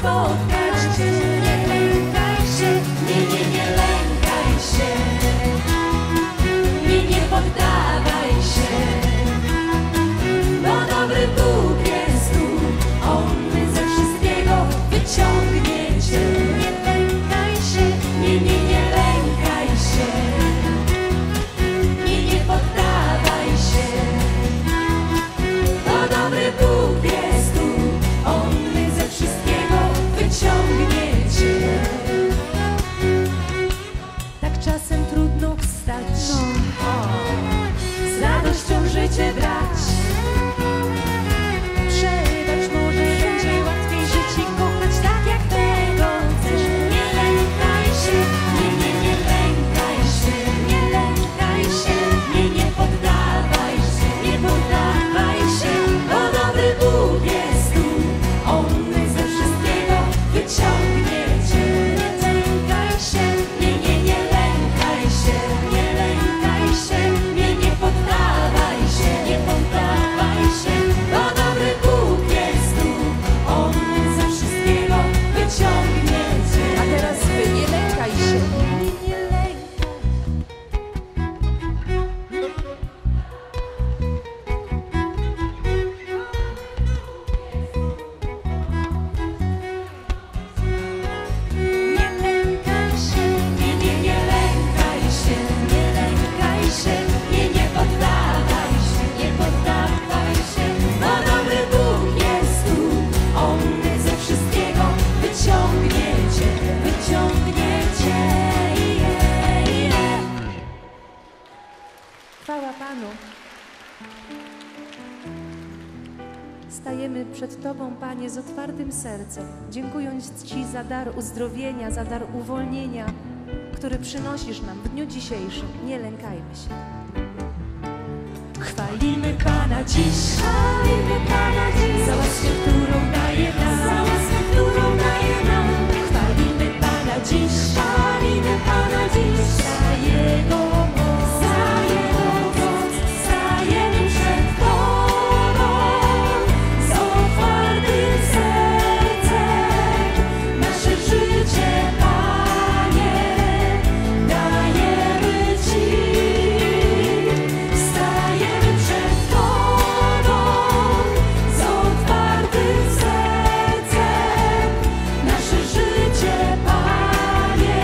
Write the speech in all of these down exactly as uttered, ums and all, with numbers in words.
spotkać Cię. Nie lękaj się, nie, nie, nie lękaj się, nie, nie poddawaj się, bo dobry Bóg jest tu, On ze wszystkiego wyciągnie Cię. Nie lękaj się, nie, nie, nie lękaj się, nie, nie poddawaj się, bo dobry Bóg jest tu, On ze wszystkiego wyciągnie Cię. Tak czasem trudno wstać, z radością życie brać. Przebacz, może będzie łatwiej żyć i kochać tak jak tego chcesz. Nie lękaj się, nie, nie, nie lękaj się, nie lękaj się, nie, nie poddawaj się, nie poddawaj się, bo dobry Bóg jest tu, On ze wszystkiego wyciągnie Cię. Nie lękaj się, nie, nie, nie lękaj się, nie lękaj się, nie, nie poddawaj się, nie poddawaj się, bo dobry Bóg jest tu, On ze wszystkiego wyciągnie Cię. A teraz wy, nie lękaj się. Nie, nie lękaj. Nie lękaj się, nie, nie, nie lękaj się, nie lękaj się, nie, nie poddawaj się, nie poddawaj się, bo dobry Bóg jest tu, On ze wszystkiego wyciągnie Cię, wyciągnie Cię. Je, je. Chwała Panu. Stajemy przed Tobą, Panie, z otwartym sercem, dziękując Ci za dar uzdrowienia, za dar uwolnienia, który przynosisz nam w dniu dzisiejszym. Nie lękajmy się. Chwalimy Pana dziś, chwalimy Pana dziś, za łaskę, którą daje nam, za łaskę, którą daje nam. Chwalimy Pana dziś, chwalimy Pana dziś, za Jego moc, za Jego moc, stajemy przed Tobą, z otwartym sercem, nasze życie, Panie, dajemy Ci. Stajemy przed Tobą, z otwartym sercem, nasze życie, Panie,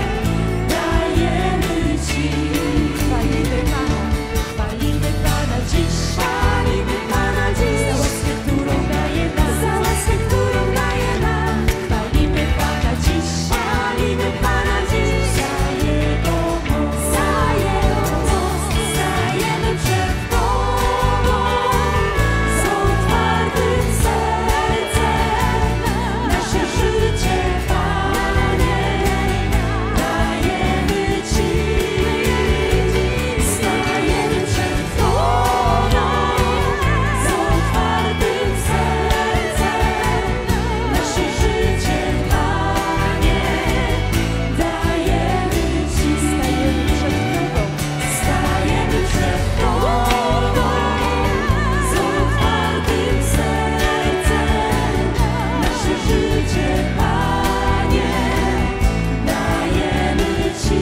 dajemy Ci. Chwalimy Pana, chwalimy Pana dziś, chwalimy Pana dziś, za łaskę, którą daje nam, za łaskę, którą daje nam. Chwalimy Pana dziś, chwalimy Pana dziś, za Jego moc, za Jego moc, stajemy przed Tobą, z otwartym sercem, nasze życie, Panie, dajemy Ci. Stajemy przed Tobą, z otwartym sercem, nasze życie, Panie, dajemy Ci. Stajemy przed Tobą. Stajemy przed Tobą, z otwartym sercem, nasze życie, Panie, dajemy Ci.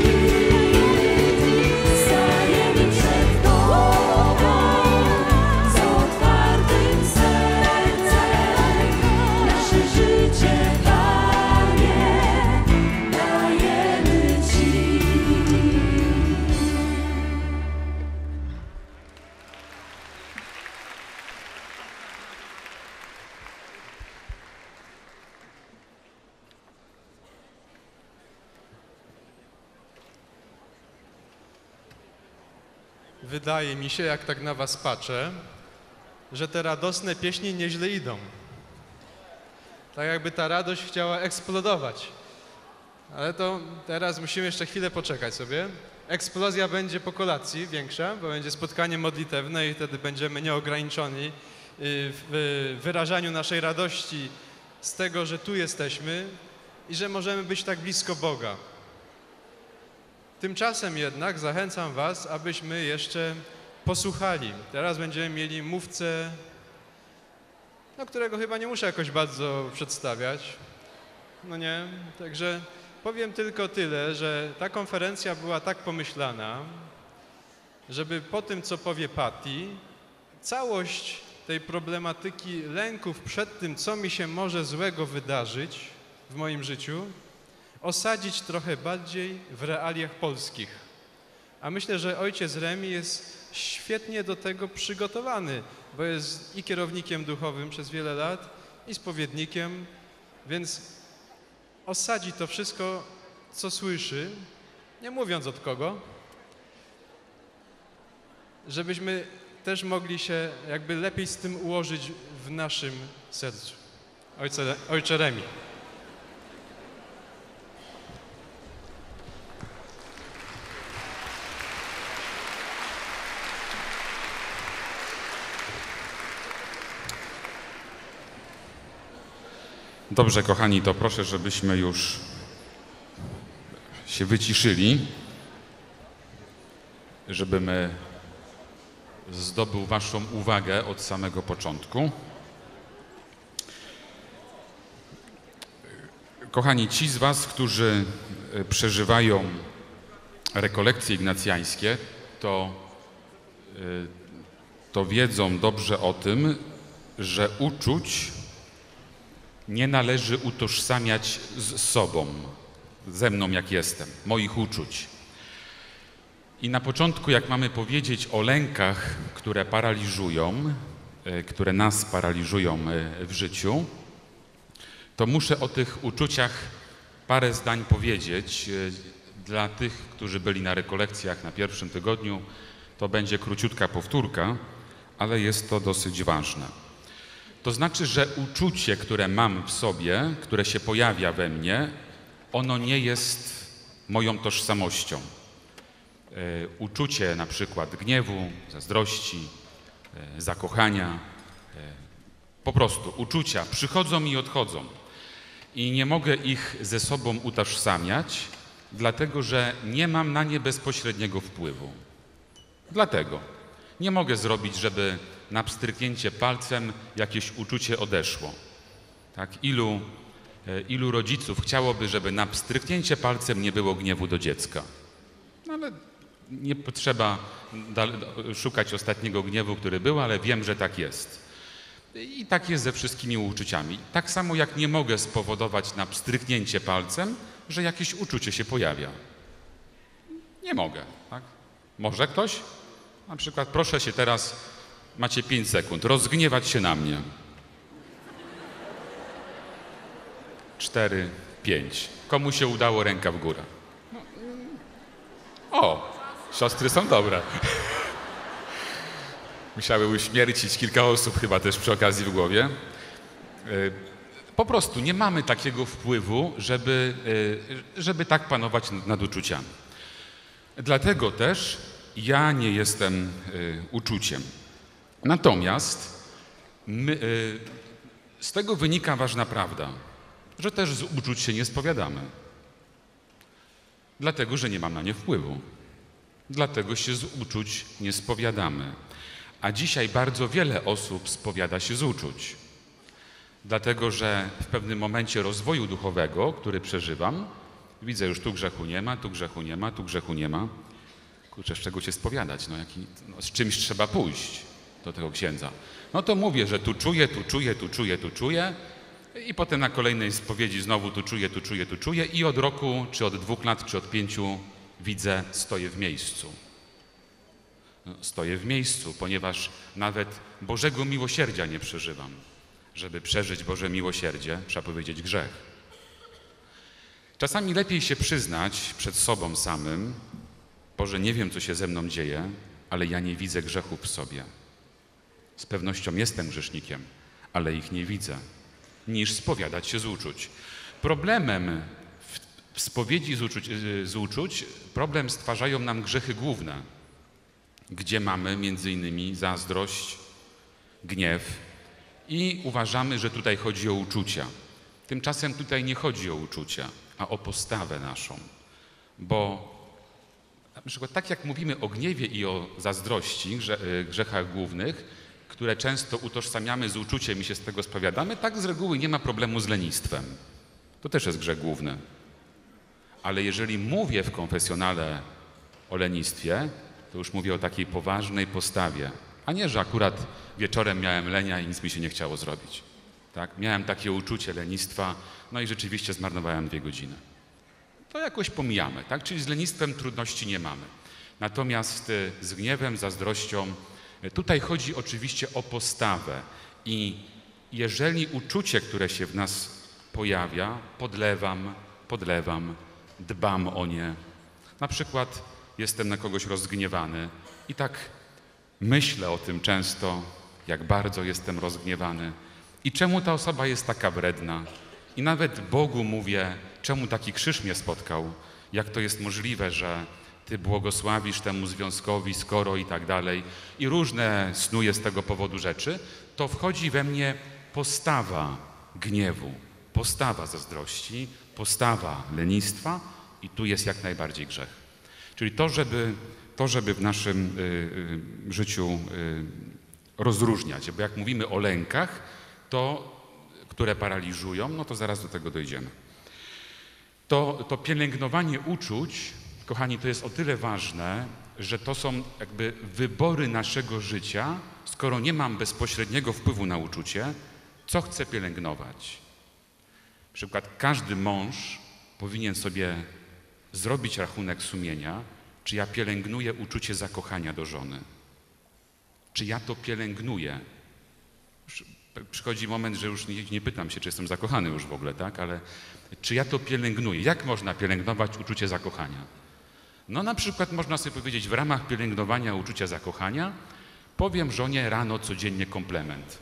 Stajemy przed Tobą, z otwartym sercem, nasze życie, Panie, dajemy Ci. Wydaje mi się, jak tak na was patrzę, że te radosne pieśni nieźle idą. Tak jakby ta radość chciała eksplodować. Ale to teraz musimy jeszcze chwilę poczekać sobie. Eksplozja będzie po kolacji większa, bo będzie spotkanie modlitewne i wtedy będziemy nieograniczeni w wyrażaniu naszej radości z tego, że tu jesteśmy i że możemy być tak blisko Boga. Tymczasem jednak zachęcam was, abyśmy jeszcze posłuchali. Teraz będziemy mieli mówcę, no, którego chyba nie muszę jakoś bardzo przedstawiać. No nie? Także powiem tylko tyle, że ta konferencja była tak pomyślana, żeby po tym, co powie Patty, całość tej problematyki lęków przed tym, co mi się może złego wydarzyć w moim życiu, osadzić trochę bardziej w realiach polskich. A myślę, że ojciec Remi jest świetnie do tego przygotowany, bo jest i kierownikiem duchowym przez wiele lat, i spowiednikiem, więc osadzi to wszystko, co słyszy, nie mówiąc od kogo, żebyśmy też mogli się jakby lepiej z tym ułożyć w naszym sercu. Ojcze, ojcze Remi. Dobrze, kochani, to proszę, żebyśmy już się wyciszyli, żebym zdobył waszą uwagę od samego początku. Kochani, ci z was, którzy przeżywają rekolekcje ignacjańskie, to, to wiedzą dobrze o tym, że uczuć nie należy utożsamiać z sobą, ze mną jak jestem, moich uczuć. I na początku, jak mamy powiedzieć o lękach, które paraliżują, które nas paraliżują w życiu, to muszę o tych uczuciach parę zdań powiedzieć. Dla tych, którzy byli na rekolekcjach na pierwszym tygodniu, to będzie króciutka powtórka, ale jest to dosyć ważne. To znaczy, że uczucie, które mam w sobie, które się pojawia we mnie, ono nie jest moją tożsamością. Uczucie na przykład gniewu, zazdrości, zakochania, po prostu uczucia przychodzą i odchodzą. I nie mogę ich ze sobą utożsamiać, dlatego że nie mam na nie bezpośredniego wpływu. Dlatego nie mogę zrobić, żeby na pstryknięcie palcem jakieś uczucie odeszło. Tak? Ilu, ilu rodziców chciałoby, żeby na pstryknięcie palcem nie było gniewu do dziecka? No ale nie potrzeba szukać ostatniego gniewu, który był, ale wiem, że tak jest. I tak jest ze wszystkimi uczuciami. Tak samo jak nie mogę spowodować na pstryknięcie palcem, że jakieś uczucie się pojawia. Nie mogę. Tak? Może ktoś? Na przykład proszę się teraz, macie pięć sekund, rozgniewać się na mnie. Cztery, pięć. Komu się udało, ręka w górę. No. O, siostry są dobre. Musiały uśmiercić kilka osób chyba też przy okazji w głowie. Po prostu nie mamy takiego wpływu, żeby, żeby tak panować nad uczuciami. Dlatego też ja nie jestem uczuciem. Natomiast my, z tego wynika ważna prawda, że też z uczuć się nie spowiadamy. Dlatego, że nie mam na nie wpływu. Dlatego się z uczuć nie spowiadamy. A dzisiaj bardzo wiele osób spowiada się z uczuć. Dlatego, że w pewnym momencie rozwoju duchowego, który przeżywam, widzę już tu grzechu nie ma, tu grzechu nie ma, tu grzechu nie ma. Kurczę, z czego się spowiadać? No, jaki, no, z czymś trzeba pójść do tego księdza. No to mówię, że tu czuję, tu czuję, tu czuję, tu czuję i potem na kolejnej spowiedzi znowu tu czuję, tu czuję, tu czuję i od roku, czy od dwóch lat, czy od pięciu widzę, stoję w miejscu. No, stoję w miejscu, ponieważ nawet Bożego miłosierdzia nie przeżywam. Żeby przeżyć Boże miłosierdzie, trzeba powiedzieć grzech. Czasami lepiej się przyznać przed sobą samym, Boże, nie wiem, co się ze mną dzieje, ale ja nie widzę grzechów w sobie. Z pewnością jestem grzesznikiem, ale ich nie widzę, niż spowiadać się z uczuć. Problemem w, w spowiedzi z uczuć, z uczuć, problem stwarzają nam grzechy główne, gdzie mamy między innymi zazdrość, gniew i uważamy, że tutaj chodzi o uczucia. Tymczasem tutaj nie chodzi o uczucia, a o postawę naszą, bo na przykład tak jak mówimy o gniewie i o zazdrości, grzechach głównych, które często utożsamiamy z uczuciem i się z tego spowiadamy, tak z reguły nie ma problemu z lenistwem. To też jest grzech główny. Ale jeżeli mówię w konfesjonale o lenistwie, to już mówię o takiej poważnej postawie, a nie, że akurat wieczorem miałem lenia i nic mi się nie chciało zrobić. Tak? Miałem takie uczucie lenistwa, no i rzeczywiście zmarnowałem dwie godziny. To jakoś pomijamy, tak? Czyli z lenistwem trudności nie mamy. Natomiast y, z gniewem, zazdrością, y, tutaj chodzi oczywiście o postawę i jeżeli uczucie, które się w nas pojawia, podlewam, podlewam, dbam o nie. Na przykład jestem na kogoś rozgniewany i tak myślę o tym często, jak bardzo jestem rozgniewany i czemu ta osoba jest taka wredna. I nawet Bogu mówię, czemu taki krzyż mnie spotkał, jak to jest możliwe, że Ty błogosławisz temu związkowi, skoro i tak dalej. I różne snuję z tego powodu rzeczy, to wchodzi we mnie postawa gniewu, postawa zazdrości, postawa lenistwa i tu jest jak najbardziej grzech. Czyli to, żeby, to, żeby w naszym y, y, życiu y, rozróżniać, bo jak mówimy o lękach, to, które paraliżują, no to zaraz do tego dojdziemy. To, to pielęgnowanie uczuć, kochani, to jest o tyle ważne, że to są jakby wybory naszego życia, skoro nie mam bezpośredniego wpływu na uczucie, co chcę pielęgnować. Na przykład każdy mąż powinien sobie zrobić rachunek sumienia, czy ja pielęgnuję uczucie zakochania do żony. Czy ja to pielęgnuję. Przychodzi moment, że już nie, nie pytam się, czy jestem zakochany już w ogóle, tak? Ale czy ja to pielęgnuję? Jak można pielęgnować uczucie zakochania? No na przykład można sobie powiedzieć, w ramach pielęgnowania uczucia zakochania powiem żonie rano codziennie komplement.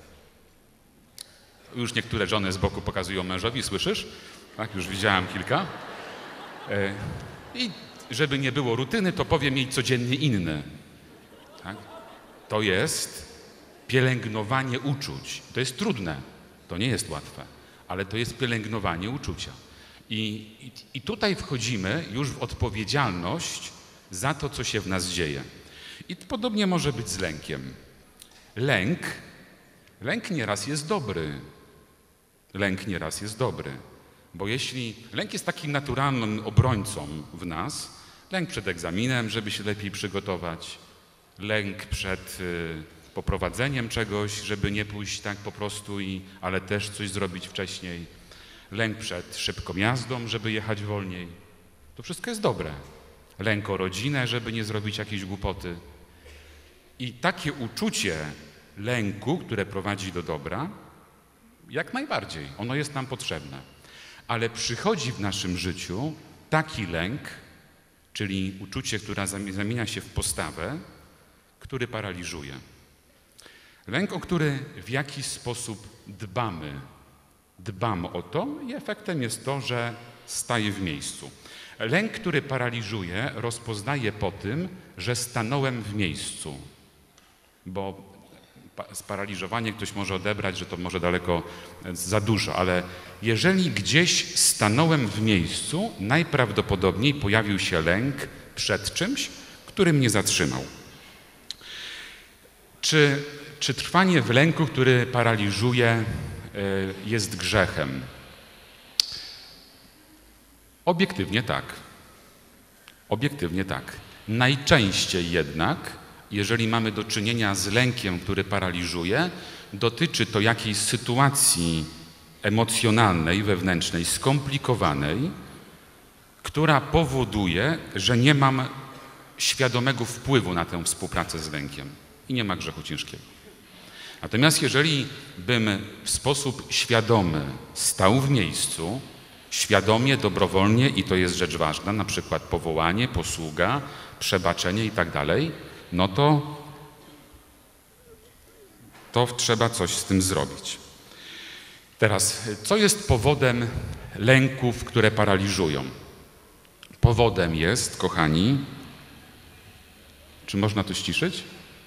Już niektóre żony z boku pokazują mężowi, słyszysz? Tak, już widziałem kilka. E, I żeby nie było rutyny, to powiem jej codziennie inny. Tak? To jest pielęgnowanie uczuć. To jest trudne, to nie jest łatwe, ale to jest pielęgnowanie uczucia. I, i, i tutaj wchodzimy już w odpowiedzialność za to, co się w nas dzieje. I podobnie może być z lękiem. Lęk, lęk nieraz jest dobry. Lęk nieraz jest dobry. Bo jeśli lęk jest takim naturalnym obrońcą w nas, lęk przed egzaminem, żeby się lepiej przygotować, lęk przed y, poprowadzeniem czegoś, żeby nie pójść tak po prostu, i, ale też coś zrobić wcześniej, lęk przed szybką jazdą, żeby jechać wolniej. To wszystko jest dobre. Lęk o rodzinę, żeby nie zrobić jakiejś głupoty. I takie uczucie lęku, które prowadzi do dobra, jak najbardziej, ono jest nam potrzebne. Ale przychodzi w naszym życiu taki lęk, czyli uczucie, które zamienia się w postawę, który paraliżuje. Lęk, o który w jakiś sposób dbamy. Dbamy o to i efektem jest to, że staje w miejscu. Lęk, który paraliżuje, rozpoznaje po tym, że stanąłem w miejscu. Bo sparaliżowanie ktoś może odebrać, że to może daleko za dużo, ale jeżeli gdzieś stanąłem w miejscu, najprawdopodobniej pojawił się lęk przed czymś, który mnie zatrzymał. Czy, czy trwanie w lęku, który paraliżuje, jest grzechem? Obiektywnie tak. Obiektywnie tak. Najczęściej jednak, jeżeli mamy do czynienia z lękiem, który paraliżuje, dotyczy to jakiejś sytuacji emocjonalnej, wewnętrznej, skomplikowanej, która powoduje, że nie mam świadomego wpływu na tę współpracę z lękiem i nie ma grzechu ciężkiego. Natomiast jeżeli bym w sposób świadomy stał w miejscu, świadomie, dobrowolnie, i to jest rzecz ważna, na przykład powołanie, posługa, przebaczenie i tak dalej, no to, to trzeba coś z tym zrobić. Teraz, co jest powodem lęków, które paraliżują? Powodem jest, kochani, czy można to ściszyć?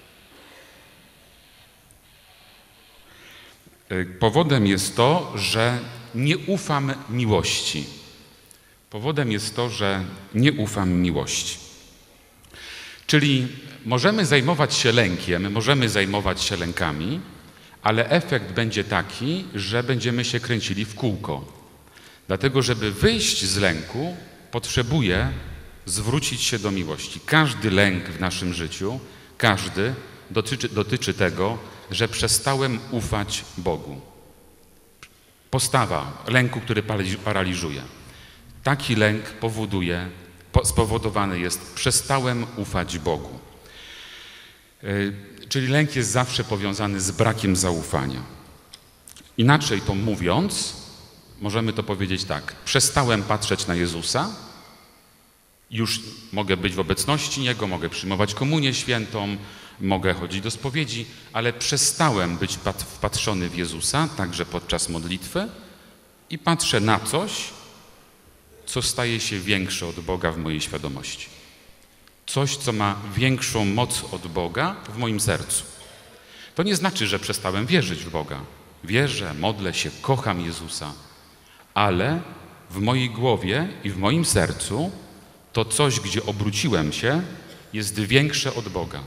Powodem jest to, że nie ufam miłości. Powodem jest to, że nie ufam miłości. Czyli możemy zajmować się lękiem, możemy zajmować się lękami, ale efekt będzie taki, że będziemy się kręcili w kółko. Dlatego, żeby wyjść z lęku, potrzebuję zwrócić się do miłości. Każdy lęk w naszym życiu, każdy dotyczy, dotyczy tego, że przestałem ufać Bogu. Postawa lęku, który paraliżuje. Taki lęk powoduje, spowodowany jest, przestałem ufać Bogu. Yy, czyli lęk jest zawsze powiązany z brakiem zaufania. Inaczej to mówiąc, możemy to powiedzieć tak. Przestałem patrzeć na Jezusa, już mogę być w obecności Niego, mogę przyjmować komunię świętą, mogę chodzić do spowiedzi, ale przestałem być wpatrzony w Jezusa, także podczas modlitwy i patrzę na coś, co staje się większe od Boga w mojej świadomości. Coś, co ma większą moc od Boga w moim sercu. To nie znaczy, że przestałem wierzyć w Boga. Wierzę, modlę się, kocham Jezusa, ale w mojej głowie i w moim sercu to coś, gdzie obróciłem się, jest większe od Boga.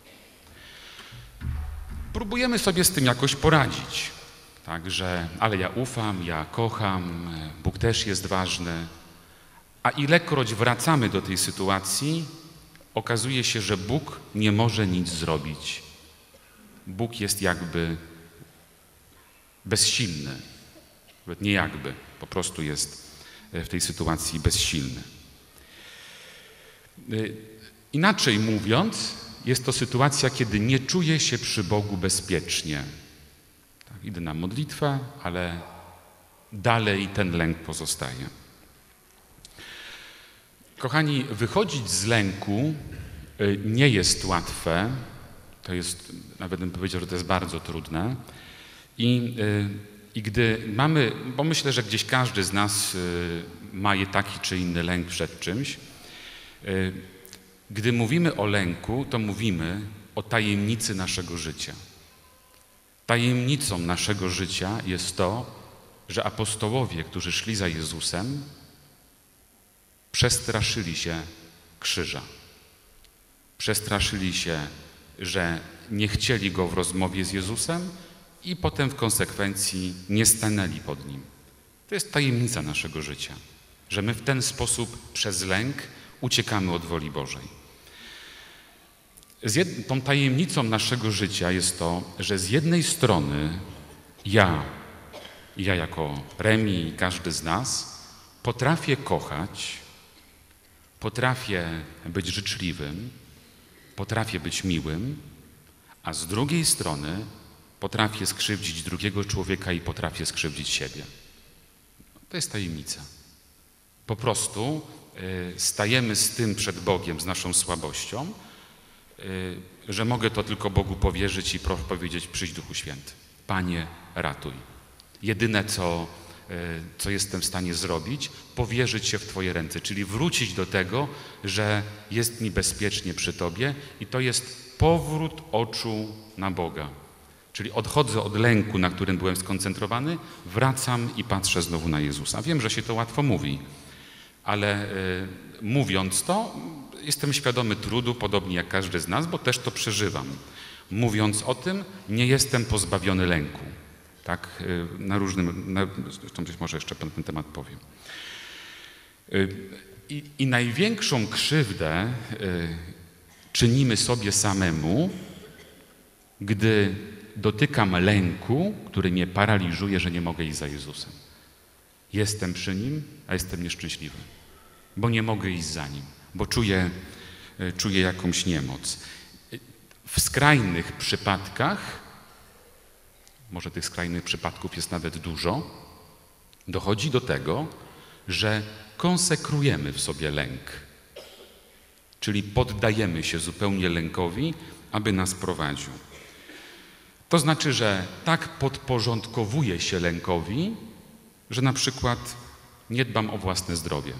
Próbujemy sobie z tym jakoś poradzić. Także, ale ja ufam, ja kocham, Bóg też jest ważny. A ilekroć wracamy do tej sytuacji, okazuje się, że Bóg nie może nic zrobić. Bóg jest jakby bezsilny. Nawet nie jakby, po prostu jest w tej sytuacji bezsilny. Inaczej mówiąc, jest to sytuacja, kiedy nie czuję się przy Bogu bezpiecznie. Tak, idę na modlitwę, ale dalej ten lęk pozostaje. Kochani, wychodzić z lęku nie jest łatwe. To jest, nawet bym powiedział, że to jest bardzo trudne. I, i gdy mamy, bo myślę, że gdzieś każdy z nas ma taki czy inny lęk przed czymś. Gdy mówimy o lęku, to mówimy o tajemnicy naszego życia. Tajemnicą naszego życia jest to, że apostołowie, którzy szli za Jezusem, przestraszyli się krzyża. Przestraszyli się, że nie chcieli go w rozmowie z Jezusem i potem w konsekwencji nie stanęli pod nim. To jest tajemnica naszego życia, że my w ten sposób przez lęk uciekamy od woli Bożej. Z jed... Tą tajemnicą naszego życia jest to, że z jednej strony ja, ja jako Remi i każdy z nas, potrafię kochać, potrafię być życzliwym, potrafię być miłym, a z drugiej strony potrafię skrzywdzić drugiego człowieka i potrafię skrzywdzić siebie. To jest tajemnica. Po prostu y, stajemy z tym przed Bogiem, z naszą słabością, y, że mogę to tylko Bogu powierzyć i powiedzieć: przyjdź Duchu Święty. Panie, ratuj. Jedyne, co, y, co jestem w stanie zrobić, powierzyć się w Twoje ręce, czyli wrócić do tego, że jest mi bezpiecznie przy Tobie i to jest powrót oczu na Boga. Czyli odchodzę od lęku, na którym byłem skoncentrowany, wracam i patrzę znowu na Jezusa. Wiem, że się to łatwo mówi, ale y, mówiąc to, jestem świadomy trudu, podobnie jak każdy z nas, bo też to przeżywam. Mówiąc o tym, nie jestem pozbawiony lęku. Tak, y, na różnym, na, zresztą być może jeszcze na ten temat powiem. Y, i, I największą krzywdę y, czynimy sobie samemu, gdy dotykam lęku, który mnie paraliżuje, że nie mogę iść za Jezusem. Jestem przy Nim, a jestem nieszczęśliwy, bo nie mogę iść za Nim, bo czuję, czuję jakąś niemoc. W skrajnych przypadkach, może tych skrajnych przypadków jest nawet dużo, dochodzi do tego, że konsekrujemy w sobie lęk, czyli poddajemy się zupełnie lękowi, aby nas prowadził. To znaczy, że tak podporządkowuję się lękowi, że na przykład nie dbam o własne zdrowie.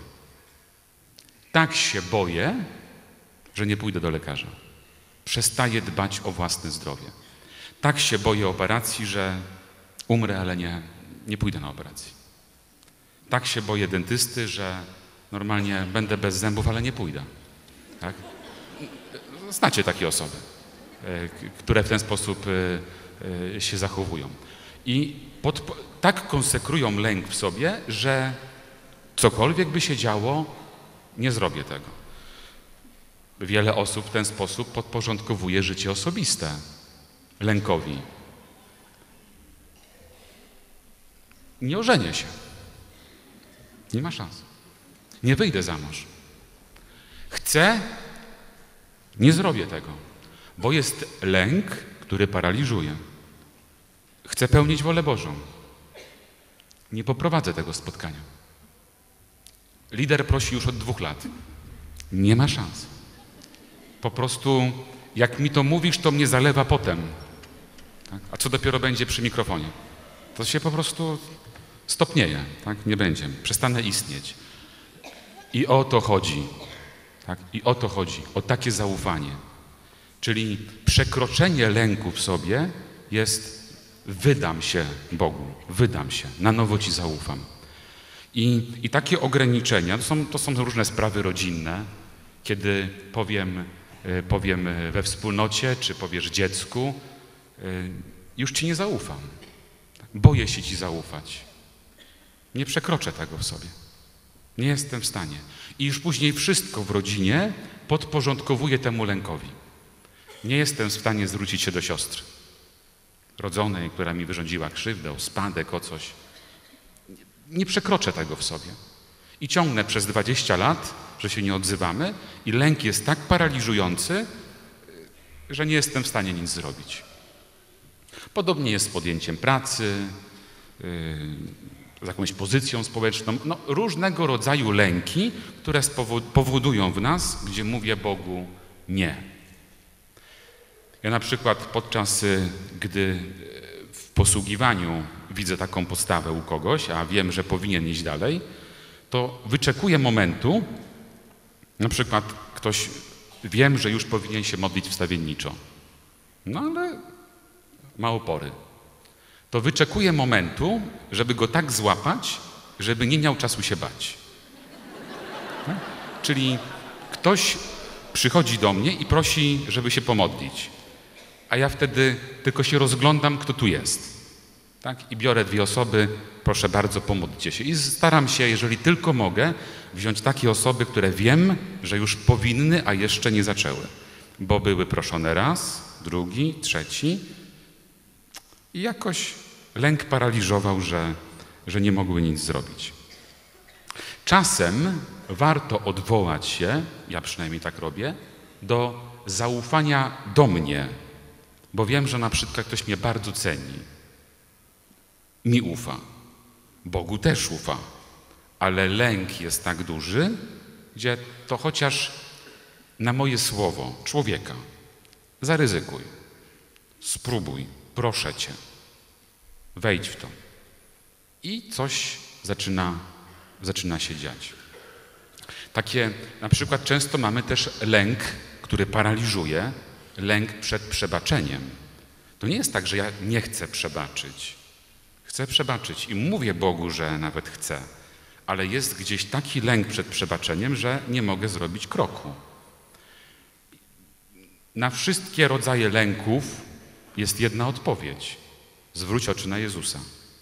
Tak się boję, że nie pójdę do lekarza. Przestaję dbać o własne zdrowie. Tak się boję operacji, że umrę, ale nie, nie pójdę na operację. Tak się boję dentysty, że normalnie będę bez zębów, ale nie pójdę. Tak? Znacie takie osoby, które w ten sposób się zachowują. I pod, tak konsekrują lęk w sobie, że Cokolwiek by się działo, nie zrobię tego. Wiele osób w ten sposób podporządkowuje życie osobiste lękowi. Nie ożenię się. Nie ma szans. Nie wyjdę za mąż. Chcę, nie zrobię tego, bo jest lęk, który paraliżuje. Chcę pełnić wolę Bożą. Nie poprowadzę tego spotkania. Lider prosi już od dwóch lat. Nie ma szans. Po prostu, jak mi to mówisz, to mnie zalewa potem. Tak? A co dopiero będzie przy mikrofonie? To się po prostu stopnieje. Tak? Nie będzie. Przestanę istnieć. I o to chodzi. Tak? I o to chodzi. O takie zaufanie. Czyli przekroczenie lęku w sobie jest wydam się Bogu. Wydam się. Na nowo Ci zaufam. I, i takie ograniczenia, to są, to są różne sprawy rodzinne, kiedy powiem, y, powiem we wspólnocie, czy powiesz dziecku, y, już Ci nie zaufam. Boję się Ci zaufać. Nie przekroczę tego w sobie. Nie jestem w stanie. I już później wszystko w rodzinie podporządkowuję temu lękowi. Nie jestem w stanie zwrócić się do siostry rodzonej, która mi wyrządziła krzywdę, o spadek, o coś. Nie przekroczę tego w sobie. I ciągnę przez dwadzieścia lat, że się nie odzywamy i lęk jest tak paraliżujący, że nie jestem w stanie nic zrobić. Podobnie jest z podjęciem pracy, yy, z jakąś pozycją społeczną. No, różnego rodzaju lęki, które powodują w nas, gdzie mówię Bogu nie. Ja na przykład podczas, gdy w posługiwaniu widzę taką postawę u kogoś, a wiem, że powinien iść dalej, to wyczekuję momentu, na przykład ktoś, wiem, że już powinien się modlić wstawienniczo, no ale ma opory. To wyczekuję momentu, żeby go tak złapać, żeby nie miał czasu się bać. Tak? Czyli ktoś przychodzi do mnie i prosi, żeby się pomodlić, a ja wtedy tylko się rozglądam, kto tu jest. Tak? I biorę dwie osoby, proszę bardzo, pomódlcie się. I staram się, jeżeli tylko mogę, wziąć takie osoby, które wiem, że już powinny, a jeszcze nie zaczęły. Bo były proszone raz, drugi, trzeci i jakoś lęk paraliżował, że, że nie mogły nic zrobić. Czasem warto odwołać się, ja przynajmniej tak robię, do zaufania do mnie, bo wiem, że na przykład ktoś mnie bardzo ceni. Mi ufa. Bogu też ufa. Ale lęk jest tak duży, gdzie to chociaż na moje słowo człowieka zaryzykuj, spróbuj, proszę Cię, wejdź w to. I coś zaczyna, zaczyna się dziać. Takie, na przykład często mamy też lęk, który paraliżuje, lęk przed przebaczeniem. To nie jest tak, że ja nie chcę przebaczyć. Chcę przebaczyć i mówię Bogu, że nawet chcę, ale jest gdzieś taki lęk przed przebaczeniem, że nie mogę zrobić kroku. Na wszystkie rodzaje lęków jest jedna odpowiedź. Zwróć oczy na Jezusa.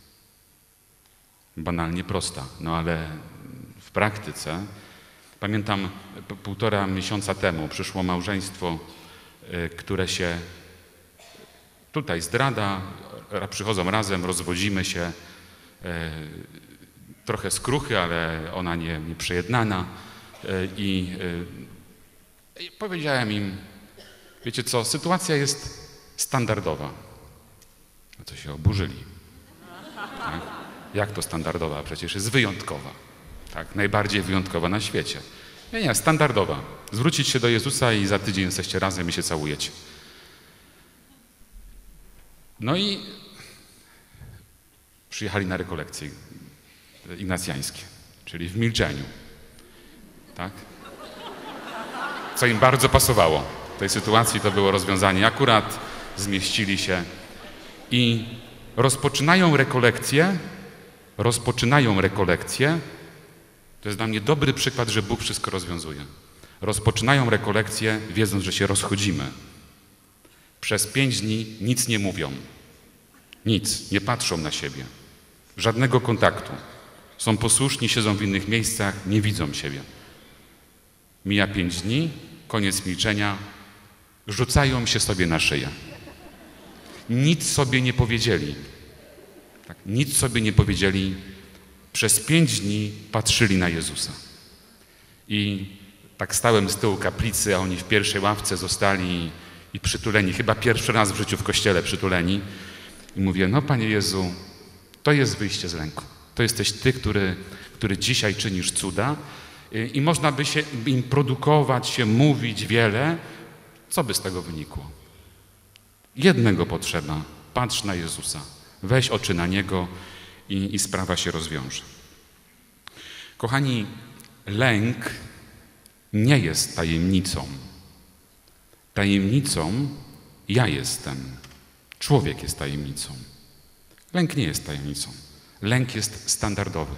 Banalnie prosta, no ale w praktyce, pamiętam półtora miesiąca temu przyszło małżeństwo, które się tutaj zdrada, przychodzą razem, rozwodzimy się, trochę skruchy, ale ona nie, nie przejednana i, i powiedziałem im, wiecie co, sytuacja jest standardowa. No to się oburzyli. Tak? Jak to standardowa? Przecież jest wyjątkowa. Tak? Najbardziej wyjątkowa na świecie. Nie, nie, standardowa. Zwrócić się do Jezusa i za tydzień jesteście razem i się całujecie. No i przyjechali na rekolekcje ignacjańskie, czyli w milczeniu. Tak? Co im bardzo pasowało. W tej sytuacji to było rozwiązanie. Akurat zmieścili się i rozpoczynają rekolekcje, rozpoczynają rekolekcje. To jest dla mnie dobry przykład, że Bóg wszystko rozwiązuje. Rozpoczynają rekolekcje, wiedząc, że się rozchodzimy. Przez pięć dni nic nie mówią. Nic. Nie patrzą na siebie. Żadnego kontaktu. Są posłuszni, siedzą w innych miejscach, nie widzą siebie. Mija pięć dni, koniec milczenia, rzucają się sobie na szyję. Nic sobie nie powiedzieli. Tak, nic sobie nie powiedzieli. Przez pięć dni patrzyli na Jezusa. I tak stałem z tyłu kaplicy, a oni w pierwszej ławce zostali i przytuleni. Chyba pierwszy raz w życiu w kościele przytuleni. I mówię, no Panie Jezu, to jest wyjście z lęku. To jesteś Ty, który, który dzisiaj czynisz cuda. I, i można by się im produkować, się mówić wiele. Co by z tego wynikło? Jednego potrzeba. Patrz na Jezusa. Weź oczy na Niego i, i sprawa się rozwiąże. Kochani, lęk nie jest tajemnicą. Tajemnicą ja jestem. Człowiek jest tajemnicą. Lęk nie jest tajemnicą. Lęk jest standardowy.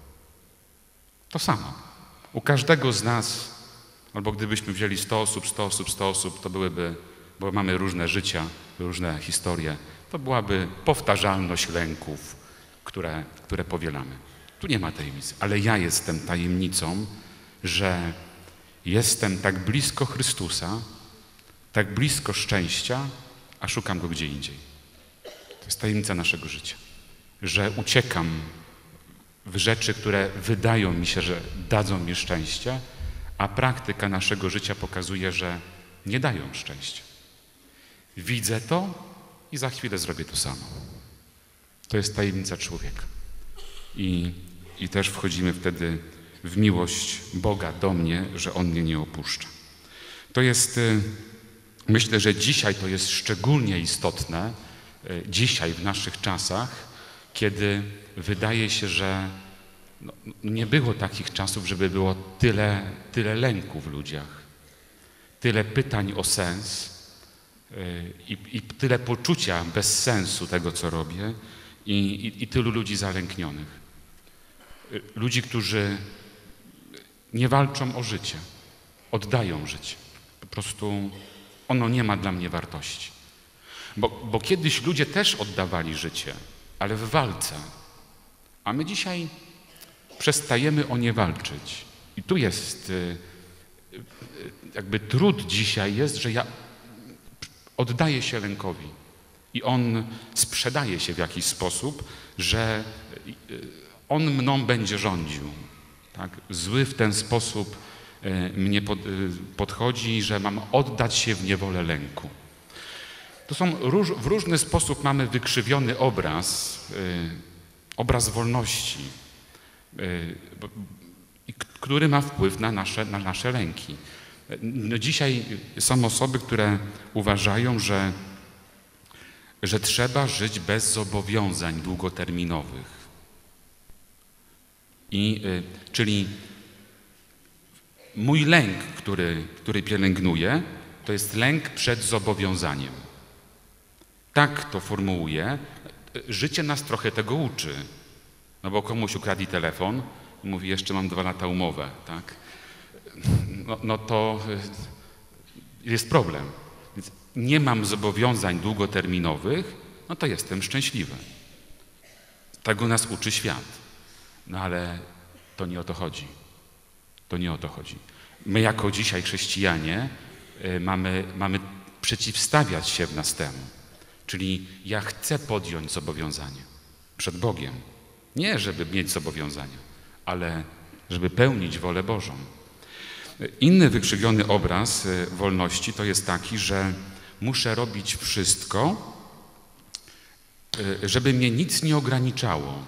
To samo. U każdego z nas, albo gdybyśmy wzięli sto osób, sto osób, sto osób, to byłyby, bo mamy różne życia, różne historie, to byłaby powtarzalność lęków, które, które powielamy. Tu nie ma tajemnicy, ale ja jestem tajemnicą, że jestem tak blisko Chrystusa, tak blisko szczęścia, a szukam Go gdzie indziej. To jest tajemnica naszego życia, że uciekam w rzeczy, które wydają mi się, że dadzą mi szczęście, a praktyka naszego życia pokazuje, że nie dają szczęścia. Widzę to i za chwilę zrobię to samo. To jest tajemnica człowieka. I, i też wchodzimy wtedy w miłość Boga do mnie, że On mnie nie opuszcza. To jest, myślę, że dzisiaj to jest szczególnie istotne, dzisiaj w naszych czasach, kiedy wydaje się, że no, nie było takich czasów, żeby było tyle, tyle lęku w ludziach, tyle pytań o sens i, i tyle poczucia bez sensu tego, co robię i, i, i tylu ludzi zalęknionych. Ludzi, którzy nie walczą o życie, oddają życie. Po prostu ono nie ma dla mnie wartości. Bo, bo kiedyś ludzie też oddawali życie, ale w walce. A my dzisiaj przestajemy o nie walczyć. I tu jest, jakby trud dzisiaj jest, że ja oddaję się lękowi. I on sprzedaje się w jakiś sposób, że on mną będzie rządził. Tak? Zły w ten sposób mnie pod, podchodzi, że mam oddać się w niewolę lęku. To są róż, w różny sposób mamy wykrzywiony obraz, y, obraz wolności, y, y, który ma wpływ na nasze, na nasze lęki. No dzisiaj są osoby, które uważają, że, że trzeba żyć bez zobowiązań długoterminowych. I, y, czyli mój lęk, który, który pielęgnuję, to jest lęk przed zobowiązaniem. Tak to formułuję. Życie nas trochę tego uczy. No bo komuś ukradli telefon i mówi, jeszcze mam dwa lata umowę, tak? No, no to jest problem. Więc nie mam zobowiązań długoterminowych, no to jestem szczęśliwy. Tego nas uczy świat. No ale to nie o to chodzi. To nie o to chodzi. My jako dzisiaj chrześcijanie y, mamy, mamy przeciwstawiać się w nas temu. Czyli ja chcę podjąć zobowiązanie przed Bogiem. Nie, żeby mieć zobowiązania, ale żeby pełnić wolę Bożą. Inny wykrzywiony obraz wolności to jest taki, że muszę robić wszystko, żeby mnie nic nie ograniczało.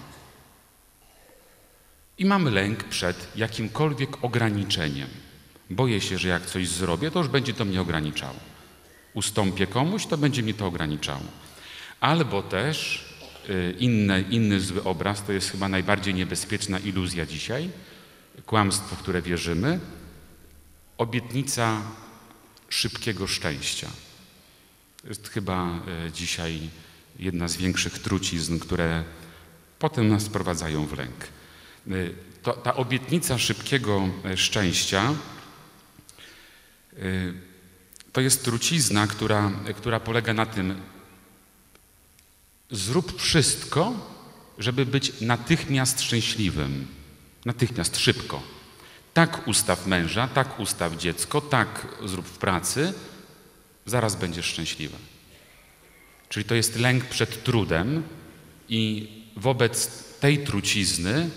I mam lęk przed jakimkolwiek ograniczeniem. Boję się, że jak coś zrobię, to już będzie to mnie ograniczało. Ustąpię komuś, to będzie mnie to ograniczało. Albo też y, inny, inny zły obraz, to jest chyba najbardziej niebezpieczna iluzja dzisiaj, kłamstwo, w które wierzymy, obietnica szybkiego szczęścia. To jest chyba y, dzisiaj jedna z większych trucizn, które potem nas wprowadzają w lęk. Y, to, ta obietnica szybkiego y, szczęścia y, to jest trucizna, która, która polega na tym, zrób wszystko, żeby być natychmiast szczęśliwym, natychmiast, szybko. Tak ustaw męża, tak ustaw dziecko, tak zrób w pracy, zaraz będziesz szczęśliwy. Czyli to jest lęk przed trudem i wobec tej trucizny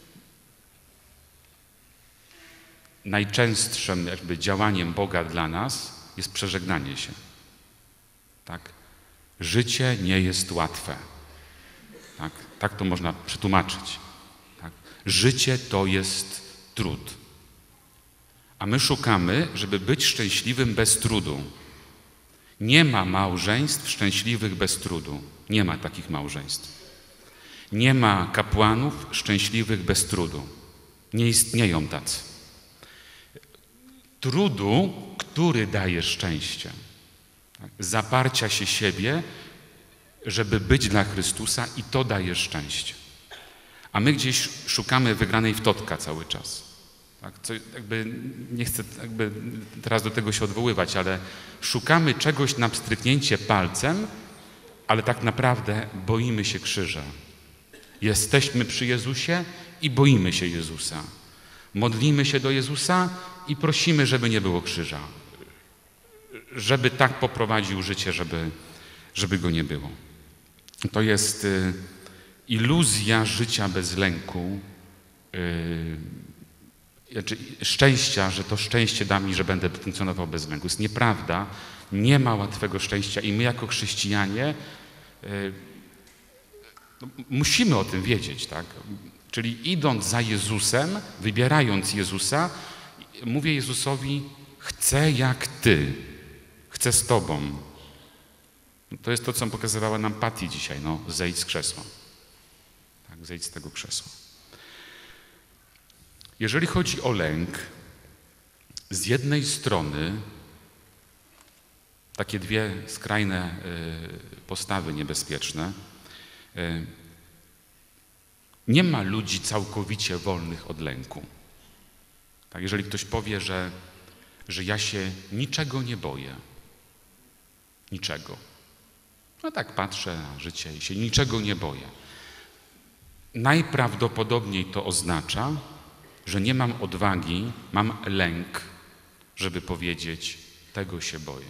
najczęstszym jakby działaniem Boga dla nas jest przeżegnanie się. Tak? Życie nie jest łatwe. Tak, tak to można przetłumaczyć. Tak? Życie to jest trud. A my szukamy, żeby być szczęśliwym bez trudu. Nie ma małżeństw szczęśliwych bez trudu. Nie ma takich małżeństw. Nie ma kapłanów szczęśliwych bez trudu. Nie istnieją tacy. Trudu, który daje szczęście. Tak? Zaparcia się siebie, żeby być dla Chrystusa, i to daje szczęście. A my gdzieś szukamy wygranej w totka cały czas. Tak? Co jakby, nie chcę jakby teraz do tego się odwoływać, ale szukamy czegoś na pstryknięcie palcem, ale tak naprawdę boimy się krzyża. Jesteśmy przy Jezusie i boimy się Jezusa. Modlimy się do Jezusa i prosimy, żeby nie było krzyża. Żeby tak poprowadził życie, żeby, żeby go nie było. To jest y, iluzja życia bez lęku, y, znaczy szczęścia, że to szczęście da mi, że będę funkcjonował bez lęku. Jest nieprawda. Nie ma łatwego szczęścia i my jako chrześcijanie y, no, musimy o tym wiedzieć, tak? Czyli idąc za Jezusem, wybierając Jezusa, mówię Jezusowi: chcę jak Ty, chcę z Tobą. To jest to, co pokazywała nam Patty dzisiaj. No, zejdź z krzesła. Tak, zejdź z tego krzesła. Jeżeli chodzi o lęk, z jednej strony takie dwie skrajne y, postawy niebezpieczne. Y, nie ma ludzi całkowicie wolnych od lęku. Tak, jeżeli ktoś powie, że, że ja się niczego nie boję, niczego. No tak patrzę na życie i się niczego nie boję. Najprawdopodobniej to oznacza, że nie mam odwagi, mam lęk, żeby powiedzieć: tego się boję.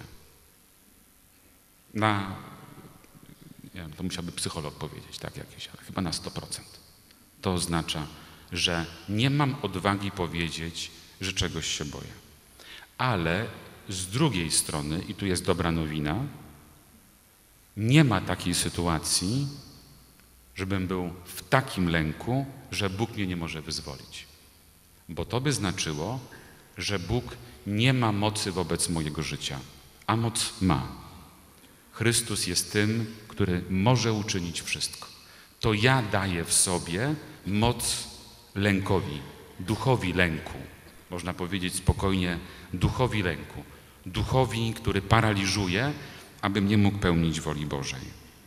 Na, nie wiem, to musiałby psycholog powiedzieć, tak jakieś, ale chyba na sto procent. To oznacza, że nie mam odwagi powiedzieć, że czegoś się boję. Ale z drugiej strony, i tu jest dobra nowina, nie ma takiej sytuacji, żebym był w takim lęku, że Bóg mnie nie może wyzwolić. Bo to by znaczyło, że Bóg nie ma mocy wobec mojego życia, a moc ma. Chrystus jest tym, który może uczynić wszystko. To ja daję w sobie moc lękowi, duchowi lęku. Można powiedzieć spokojnie, duchowi lęku. Duchowi, który paraliżuje, abym nie mógł pełnić woli Bożej.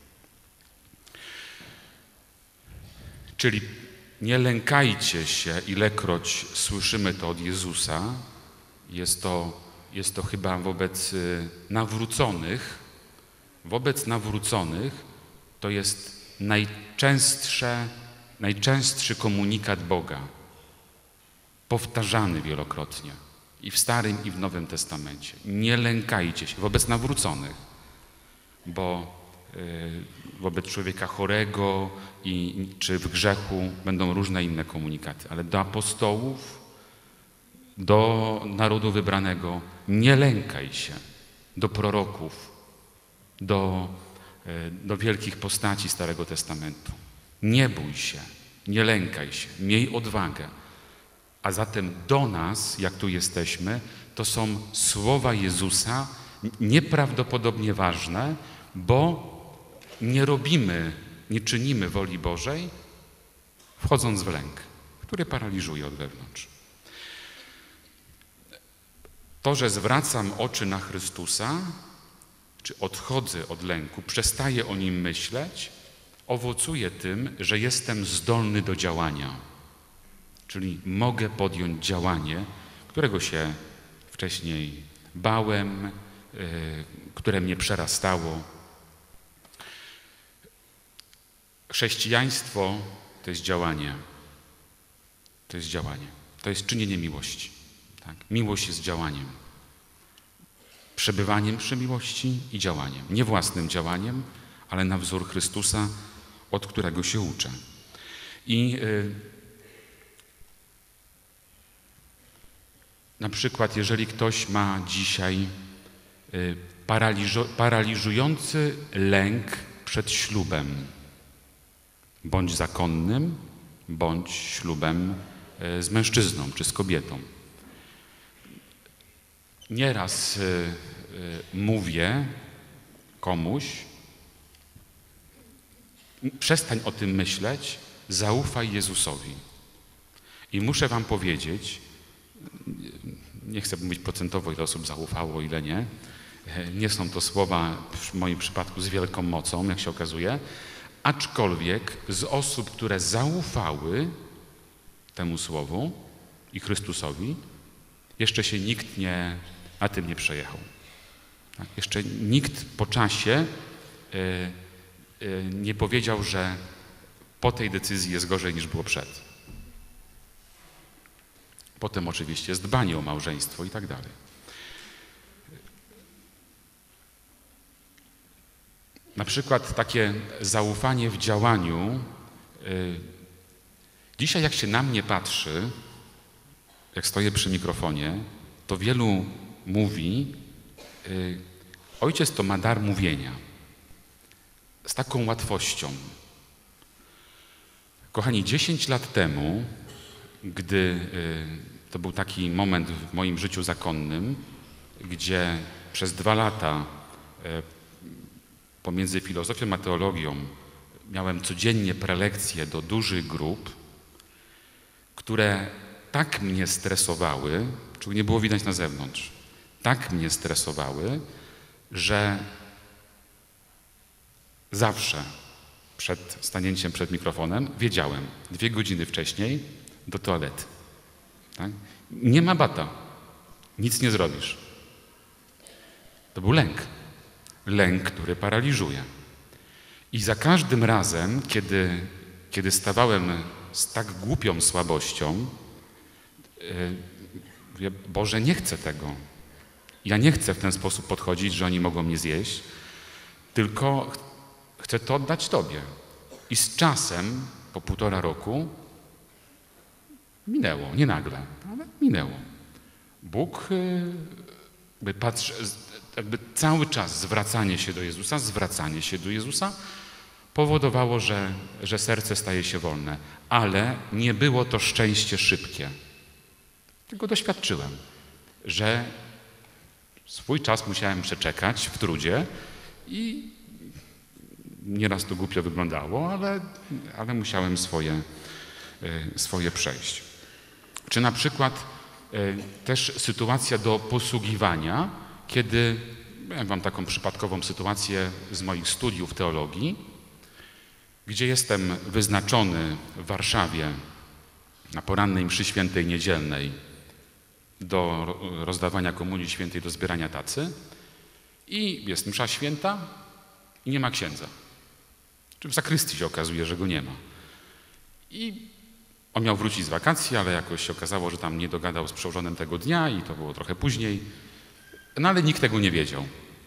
Czyli nie lękajcie się, ilekroć słyszymy to od Jezusa. Jest to, jest to chyba wobec nawróconych. Wobec nawróconych to jest najczęstsze, najczęstszy komunikat Boga. Powtarzany wielokrotnie. I w Starym, i w Nowym Testamencie. Nie lękajcie się wobec nawróconych, bo y, wobec człowieka chorego i, czy w grzechu będą różne inne komunikaty. Ale do apostołów, do narodu wybranego nie lękaj się. Do proroków, do, y, do wielkich postaci Starego Testamentu. Nie bój się, nie lękaj się, miej odwagę. A zatem do nas, jak tu jesteśmy, to są słowa Jezusa nieprawdopodobnie ważne, bo nie robimy, nie czynimy woli Bożej, wchodząc w lęk, który paraliżuje od wewnątrz. To, że zwracam oczy na Chrystusa, czy odchodzę od lęku, przestaję o Nim myśleć, owocuje tym, że jestem zdolny do działania. Czyli mogę podjąć działanie, którego się wcześniej bałem, yy, które mnie przerastało. Chrześcijaństwo to jest działanie. To jest działanie. To jest czynienie miłości. Tak? Miłość jest działaniem. Przebywaniem przy miłości i działaniem. Nie własnym działaniem, ale na wzór Chrystusa, od którego się uczę. I yy, na przykład, jeżeli ktoś ma dzisiaj yy, paraliżu, paraliżujący lęk przed ślubem, bądź zakonnym, bądź ślubem yy, z mężczyzną czy z kobietą. Nieraz y, y, mówię komuś, przestań o tym myśleć, zaufaj Jezusowi. I muszę wam powiedzieć, nie chcę mówić procentowo, ile osób zaufało, ile nie. Nie są to słowa w moim przypadku z wielką mocą, jak się okazuje, aczkolwiek z osób, które zaufały temu słowu i Chrystusowi, jeszcze się nikt nie, na tym nie przejechał. Tak? Jeszcze nikt po czasie y, y, nie powiedział, że po tej decyzji jest gorzej niż było przed. Potem oczywiście jest dbanie o małżeństwo i tak dalej. Na przykład takie zaufanie w działaniu. Y, dzisiaj jak się na mnie patrzy, jak stoję przy mikrofonie, to wielu mówi, y, ojciec to ma dar mówienia. Z taką łatwością. Kochani, dziesięć lat temu, gdy y, to był taki moment w moim życiu zakonnym, gdzie przez dwa lata y, pomiędzy filozofią a teologią miałem codziennie prelekcje do dużych grup, które tak mnie stresowały, czego nie było widać na zewnątrz, tak mnie stresowały, że zawsze przed stanięciem przed mikrofonem wiedziałem dwie godziny wcześniej do toalety. Tak? Nie ma bata. Nic nie zrobisz. To był lęk. Lęk, który paraliżuje. I za każdym razem, kiedy, kiedy stawałem z tak głupią słabością, mówię, Boże, nie chcę tego. Ja nie chcę w ten sposób podchodzić, że oni mogą mnie zjeść, tylko chcę to oddać Tobie. I z czasem, po półtora roku, minęło, nie nagle, ale minęło. Bóg jakby patrzy, jakby cały czas zwracanie się do Jezusa, zwracanie się do Jezusa powodowało, że, że serce staje się wolne. Ale nie było to szczęście szybkie. Tylko doświadczyłem, że swój czas musiałem przeczekać w trudzie i nieraz to głupio wyglądało, ale, ale musiałem swoje, swoje przejść. Czy na przykład też sytuacja do posługiwania, kiedy, miałem wam taką przypadkową sytuację z moich studiów teologii, gdzie jestem wyznaczony w Warszawie na porannej mszy świętej niedzielnej do rozdawania komunii świętej, do zbierania tacy i jest msza święta i nie ma księdza. Czy w zakrystii się okazuje, że go nie ma. I on miał wrócić z wakacji, ale jakoś się okazało, że tam nie dogadał z przełożonym tego dnia i to było trochę później. No ale nikt tego nie wiedział.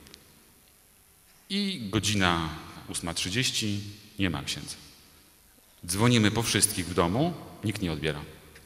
I godzina ósma trzydzieści, nie ma księdza. Dzwonimy po wszystkich w domu, nikt nie odbiera.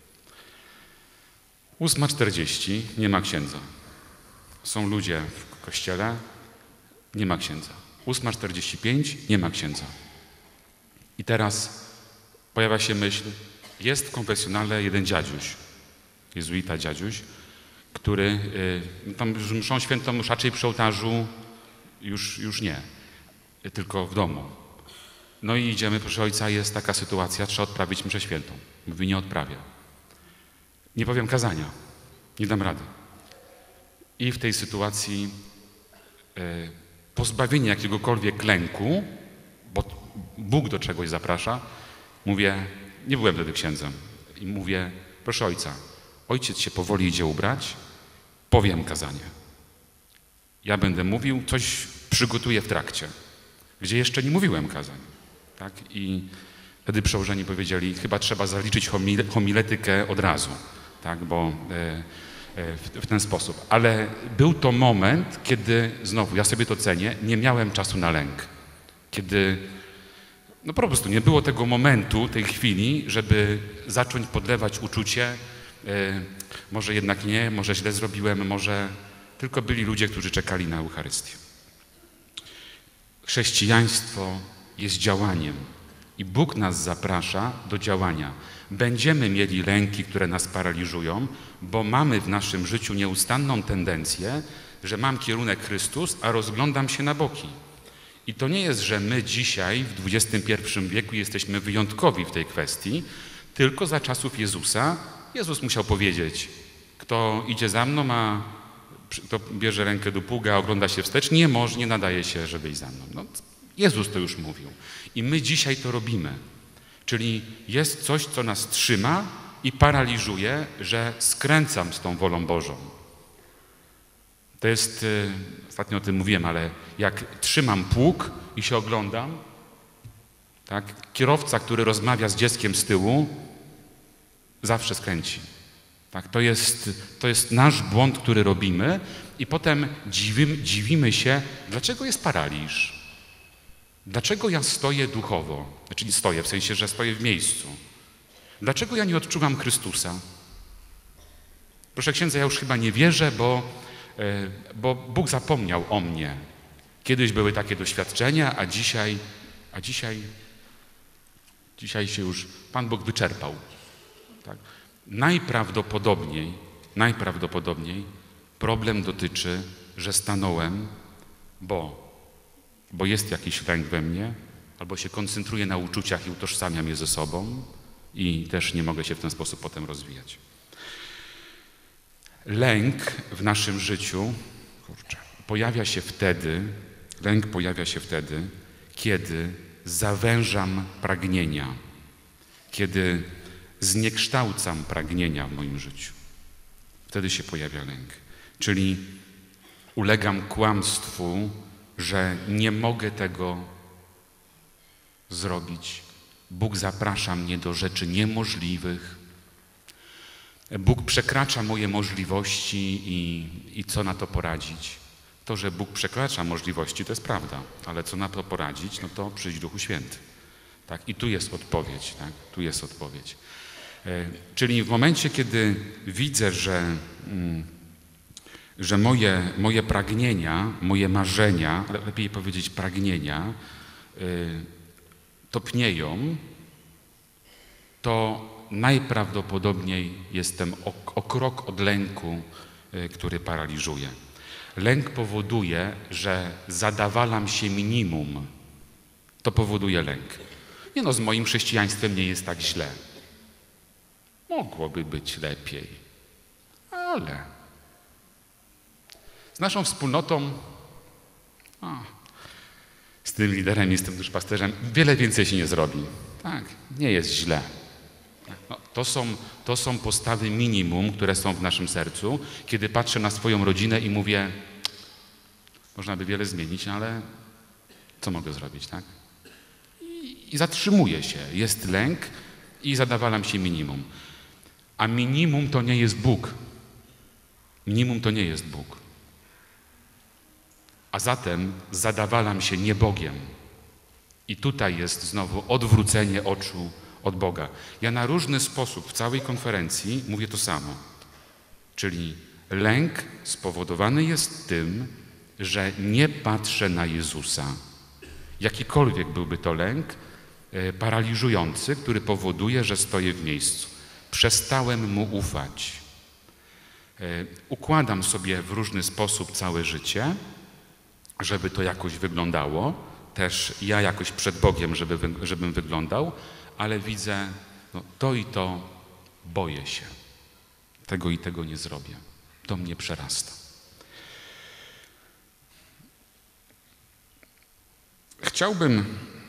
ósma czterdzieści, nie ma księdza. Są ludzie w kościele, nie ma księdza. ósma czterdzieści pięć, nie ma księdza. I teraz pojawia się myśl, jest w konfesjonale jeden dziadziuś, jezuita dziadziuś, który y, tam mszą świętą już raczej przy ołtarzu już, już nie, tylko w domu. No i idziemy, proszę ojca, jest taka sytuacja, trzeba odprawić mszę świętą. Mówi, nie odprawię. Nie powiem kazania, nie dam rady. I w tej sytuacji y, pozbawienie jakiegokolwiek lęku, bo Bóg do czegoś zaprasza, mówię, nie byłem wtedy księdzem, i mówię, proszę ojca, ojciec się powoli idzie ubrać, powiem kazanie. Ja będę mówił, coś przygotuję w trakcie, gdzie jeszcze nie mówiłem kazań. Tak? I wtedy przełożeni powiedzieli, chyba trzeba zaliczyć homile, homiletykę od razu, tak? Bo e, e, w, w ten sposób. Ale był to moment, kiedy, znowu, ja sobie to cenię, nie miałem czasu na lęk. Kiedy no po prostu nie było tego momentu, tej chwili, żeby zacząć podlewać uczucie, e, może jednak nie, może źle zrobiłem, może tylko byli ludzie, którzy czekali na Eucharystię. Chrześcijaństwo jest działaniem i Bóg nas zaprasza do działania. Będziemy mieli lęki, które nas paraliżują, bo mamy w naszym życiu nieustanną tendencję, że mam kierunek Chrystus, a rozglądam się na boki. I to nie jest, że my dzisiaj w dwudziestym pierwszym wieku jesteśmy wyjątkowi w tej kwestii, tylko za czasów Jezusa Jezus musiał powiedzieć, kto idzie za mną, a kto bierze rękę do pługa, a ogląda się wstecz, nie może, nie nadaje się, żeby iść za mną. No, Jezus to już mówił. I my dzisiaj to robimy. Czyli jest coś, co nas trzyma i paraliżuje, że skręcam z tą wolą Bożą. To jest, y, ostatnio o tym mówiłem, ale jak trzymam pług i się oglądam, tak, kierowca, który rozmawia z dzieckiem z tyłu, zawsze skręci. Tak, to jest, to jest nasz błąd, który robimy i potem dziwimy, dziwimy się, dlaczego jest paraliż. Dlaczego ja stoję duchowo? Znaczy nie stoję, w sensie, że stoję w miejscu. Dlaczego ja nie odczuwam Chrystusa? Proszę księdza, ja już chyba nie wierzę, bo, bo Bóg zapomniał o mnie. Kiedyś były takie doświadczenia, a dzisiaj, a dzisiaj, dzisiaj się już Pan Bóg wyczerpał. Tak? Najprawdopodobniej, najprawdopodobniej problem dotyczy, że stanąłem, bo bo jest jakiś lęk we mnie, albo się koncentruję na uczuciach i utożsamiam je ze sobą i też nie mogę się w ten sposób potem rozwijać. Lęk w naszym życiu kurczę, pojawia się wtedy, lęk pojawia się wtedy, kiedy zawężam pragnienia, kiedy zniekształcam pragnienia w moim życiu. Wtedy się pojawia lęk. Czyli ulegam kłamstwu, że nie mogę tego zrobić. Bóg zaprasza mnie do rzeczy niemożliwych. Bóg przekracza moje możliwości i, i co na to poradzić? To, że Bóg przekracza możliwości, to jest prawda, ale co na to poradzić, no to przyjdź Duchu Święty. Tak? I tu jest odpowiedź. Tak? Tu jest odpowiedź. E, czyli w momencie, kiedy widzę, że... Mm, że moje, moje pragnienia, moje marzenia, ale lepiej powiedzieć pragnienia, y, topnieją, to najprawdopodobniej jestem o, o krok od lęku, y, który paraliżuje. Lęk powoduje, że zadawalam się minimum. To powoduje lęk. Nie no, z moim chrześcijaństwem nie jest tak źle. Mogłoby być lepiej, ale... Z naszą wspólnotą, o, z tym liderem i z tym duszpasterzem, wiele więcej się nie zrobi. Tak, nie jest źle. No, to są, to są postawy minimum, które są w naszym sercu, kiedy patrzę na swoją rodzinę i mówię, można by wiele zmienić, ale co mogę zrobić, tak? I, i zatrzymuję się. Jest lęk i zadawalam się minimum. A minimum to nie jest Bóg. Minimum to nie jest Bóg. A zatem zadawalam się nie Bogiem. I tutaj jest znowu odwrócenie oczu od Boga. Ja na różny sposób w całej konferencji mówię to samo. Czyli lęk spowodowany jest tym, że nie patrzę na Jezusa. Jakikolwiek byłby to lęk e, paraliżujący, który powoduje, że stoję w miejscu. Przestałem Mu ufać. E, układam sobie w różny sposób całe życie, żeby to jakoś wyglądało, też ja jakoś przed Bogiem, żeby, żebym wyglądał, ale widzę, no, to i to boję się. Tego i tego nie zrobię. To mnie przerasta. Chciałbym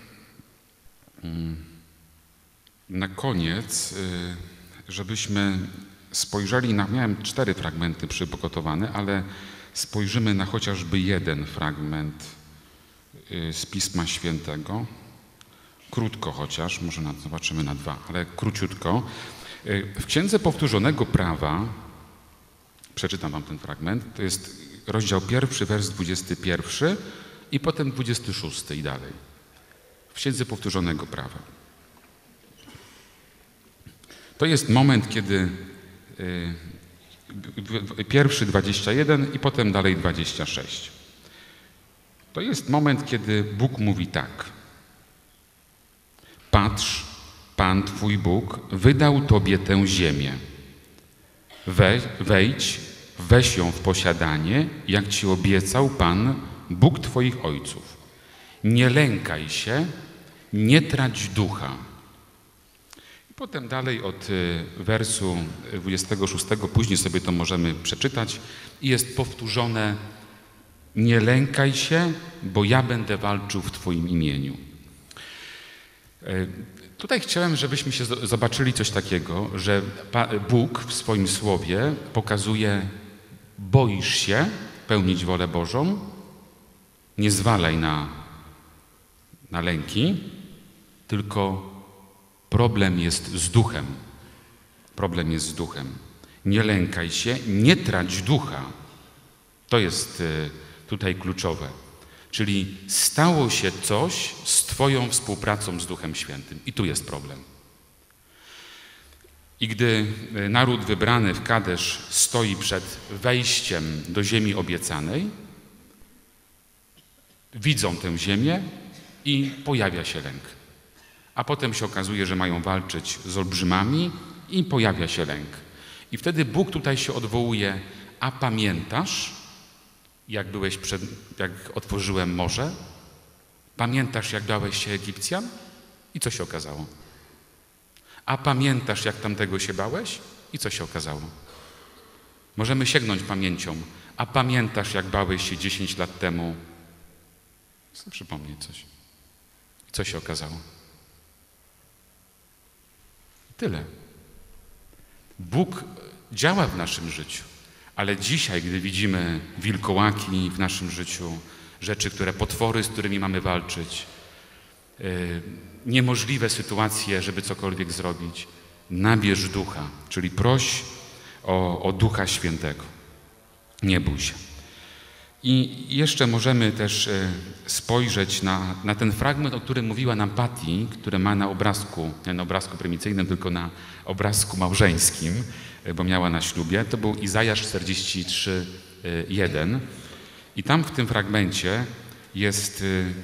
na koniec, żebyśmy spojrzeli na... Miałem cztery fragmenty przygotowane, ale spojrzymy na chociażby jeden fragment z Pisma Świętego. krótko chociaż, może na, zobaczymy na dwa, ale króciutko. W Księdze Powtórzonego Prawa, przeczytam wam ten fragment, to jest rozdział pierwszy, wers dwudziesty pierwszy i potem dwudziesty szósty i dalej. W Księdze Powtórzonego Prawa. To jest moment, kiedy y, pierwszy dwadzieścia jeden i potem dalej dwadzieścia sześć. To jest moment, kiedy Bóg mówi tak. Patrz, Pan Twój Bóg wydał Tobie tę ziemię. We, wejdź, weź ją w posiadanie, jak Ci obiecał Pan, Bóg Twoich ojców. Nie lękaj się, nie trać ducha. I potem dalej od wersu dwudziestego szóstego, później sobie to możemy przeczytać, i jest powtórzone: nie lękaj się, bo ja będę walczył w Twoim imieniu. Tutaj chciałem, żebyśmy się zobaczyli coś takiego, że Bóg w swoim słowie pokazuje: boisz się pełnić wolę Bożą, nie zwalaj na, na lęki, tylko problem jest z duchem. Problem jest z duchem. Nie lękaj się, nie trać ducha. To jest tutaj kluczowe. Czyli stało się coś z Twoją współpracą z Duchem Świętym. I tu jest problem. I gdy naród wybrany w Kadesz stoi przed wejściem do ziemi obiecanej, widzą tę ziemię i pojawia się lęk. A potem się okazuje, że mają walczyć z olbrzymami i pojawia się lęk. I wtedy Bóg tutaj się odwołuje: a pamiętasz, jak byłeś przed, jak otworzyłem morze? Pamiętasz, jak bałeś się Egipcjan? I co się okazało? A pamiętasz, jak tamtego się bałeś? I co się okazało? Możemy sięgnąć pamięcią. A pamiętasz, jak bałeś się dziesięć lat temu? Chcę przypomnieć coś. I co się okazało? Tyle. Bóg działa w naszym życiu. Ale dzisiaj, gdy widzimy wilkołaki w naszym życiu, rzeczy, które potwory, z którymi mamy walczyć, yy, niemożliwe sytuacje, żeby cokolwiek zrobić, nabierz ducha, czyli proś o, o Ducha Świętego. Nie bój się. I jeszcze możemy też yy, spojrzeć na, na ten fragment, o którym mówiła nam Patty, który ma na obrazku, nie na obrazku prymicyjnym, tylko na obrazku małżeńskim, bo miała na ślubie. To był Izajasz czterdzieści trzy, jeden. I tam w tym fragmencie jest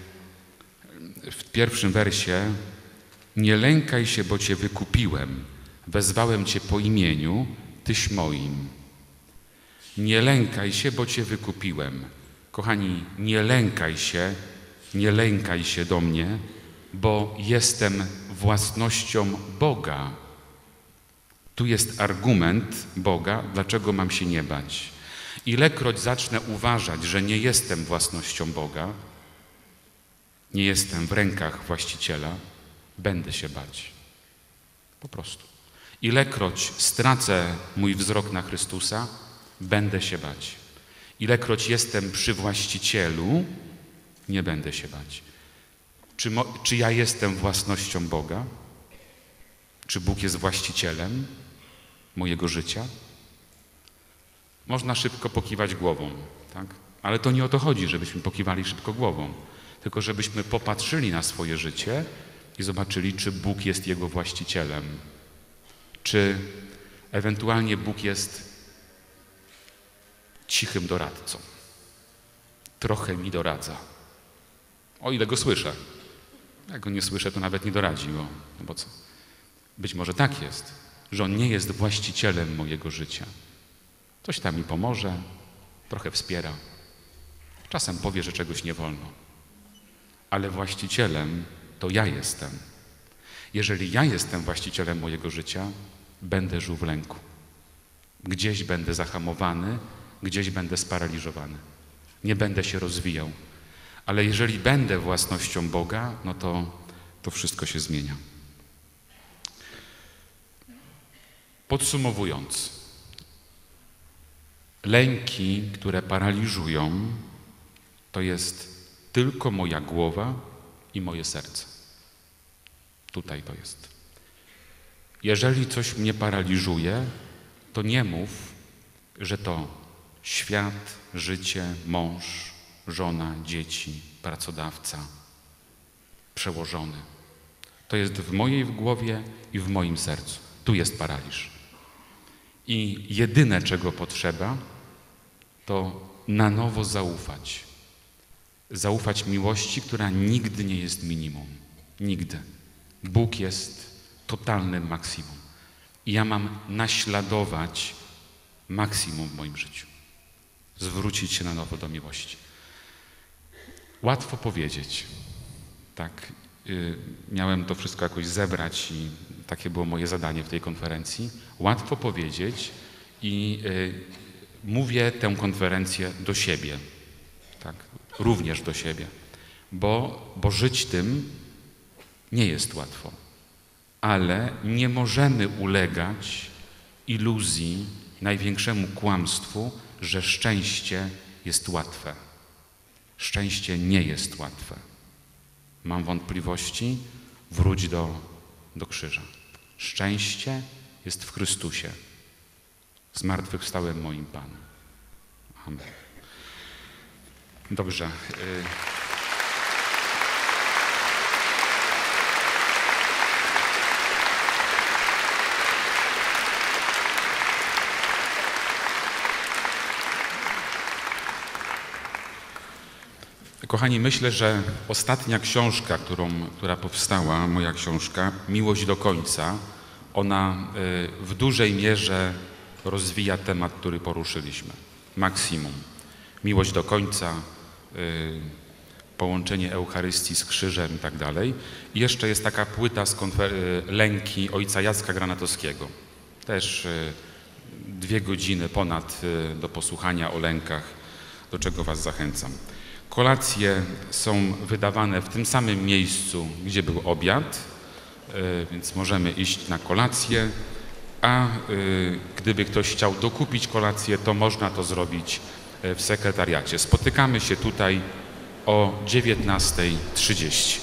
w pierwszym wersie: nie lękaj się, bo Cię wykupiłem, wezwałem Cię po imieniu, Tyś moim. Nie lękaj się, bo Cię wykupiłem. Kochani, nie lękaj się, nie lękaj się do mnie, bo jestem własnością Boga. Tu jest argument Boga, dlaczego mam się nie bać. Ilekroć zacznę uważać, że nie jestem własnością Boga, nie jestem w rękach właściciela, będę się bać. Po prostu. Ilekroć stracę mój wzrok na Chrystusa, będę się bać. Ilekroć jestem przy właścicielu, nie będę się bać. Czy, mo, czy ja jestem własnością Boga? Czy Bóg jest właścicielem mojego życia? Można szybko pokiwać głową, tak? Ale to nie o to chodzi, żebyśmy pokiwali szybko głową, tylko żebyśmy popatrzyli na swoje życie i zobaczyli, czy Bóg jest jego właścicielem, czy ewentualnie Bóg jest cichym doradcą. Trochę mi doradza. O ile go słyszę. Jak go nie słyszę, to nawet nie doradzi, bo, no bo co? Być może tak jest, że On nie jest właścicielem mojego życia. Coś tam mi pomoże, trochę wspiera. Czasem powie, że czegoś nie wolno. Ale właścicielem to ja jestem. Jeżeli ja jestem właścicielem mojego życia, będę żył w lęku. Gdzieś będę zahamowany, gdzieś będę sparaliżowany. Nie będę się rozwijał. Ale jeżeli będę własnością Boga, no to, to wszystko się zmienia. Podsumowując, lęki, które paraliżują, to jest tylko moja głowa i moje serce. Tutaj to jest. Jeżeli coś mnie paraliżuje, to nie mów, że to świat, życie, mąż, żona, dzieci, pracodawca, przełożony. To jest w mojej głowie i w moim sercu. Tu jest paraliż. I jedyne, czego potrzeba, to na nowo zaufać. Zaufać miłości, która nigdy nie jest minimum. Nigdy. Bóg jest totalnym maksimum. I ja mam naśladować maksimum w moim życiu. Zwrócić się na nowo do miłości. Łatwo powiedzieć. Tak, yy, miałem to wszystko jakoś zebrać i takie było moje zadanie w tej konferencji. Łatwo powiedzieć i yy, mówię tę konferencję do siebie. Tak, również do siebie. Bo, bo żyć tym nie jest łatwo. Ale nie możemy ulegać iluzji, największemu kłamstwu, że szczęście jest łatwe. Szczęście nie jest łatwe. Mam wątpliwości? Wróć do, do krzyża. Szczęście jest w Chrystusie, zmartwychwstałym moim Panem. Amen. Dobrze. Kochani, myślę, że ostatnia książka, którą, która powstała, moja książka, Miłość do końca, ona w dużej mierze rozwija temat, który poruszyliśmy. Maksimum. Miłość do końca, połączenie Eucharystii z krzyżem i tak dalej. I jeszcze jest taka płyta z Lęki ojca Jacka Granatowskiego. Też dwie godziny ponad do posłuchania o lękach, do czego was zachęcam. Kolacje są wydawane w tym samym miejscu, gdzie był obiad, więc możemy iść na kolację, a gdyby ktoś chciał dokupić kolację, to można to zrobić w sekretariacie. Spotykamy się tutaj o dziewiętnastej trzydzieści.